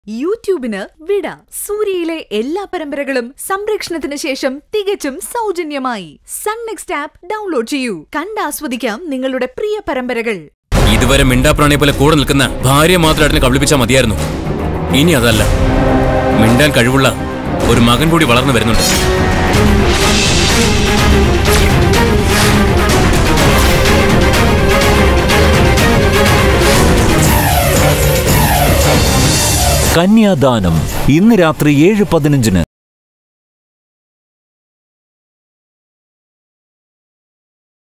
യൂട്യൂബിന് വിട. സൂര്യയിലെ എല്ലാ പരമ്പരകളും സംരക്ഷണത്തിന് ശേഷം തികച്ചും സൗജന്യമായി സൺ നെക്സ്റ്റ് ആപ്പ് ഡൗൺലോഡ് ചെയ്യൂ. കണ്ടാസ്വദിക്കാം നിങ്ങളുടെ പ്രിയ പരമ്പരകൾ. ഇതുവരെ മിണ്ടാപ്രാണിയെ പോലെ കൂടെ നിൽക്കുന്ന ഭാര്യ മാത്രമായിട്ട് കബളിപ്പിച്ചാൽ മതിയായിരുന്നു. ഇനി അതല്ല, മിണ്ടാൻ കഴിവുള്ള ഒരു മകൻ കൂടി വളർന്നു വരുന്നുണ്ട്. കന്യാദാനം ഇന്ന് രാത്രി 7:15.